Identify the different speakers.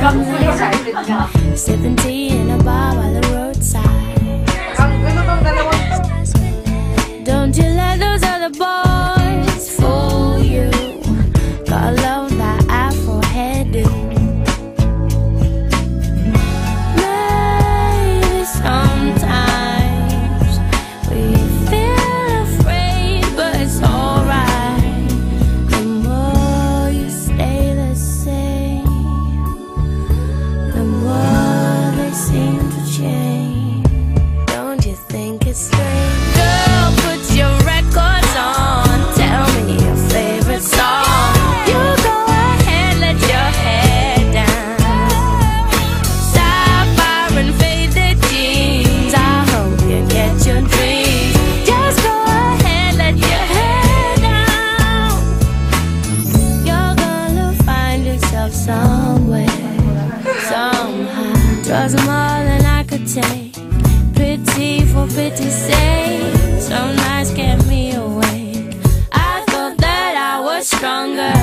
Speaker 1: Sipping tea in a bar by the roadside. Don't you let those other boys fool you. Gotta love that afro hairdo. Maybe sometimes we feel afraid, but it's alright. The more you stay the same, the more they seem to change. Don't you think it's strange? Girl, put your records on. Tell me your favorite song. You go ahead, let your hair down. Sapphire and faded jeans. I hope you get your dreams. Just go ahead, let your hair down. You're gonna find yourself somewhere, somehow. Drugs are more than I could take. Pity for pity's sake. Some nights kept me awake. I thought that I was stronger.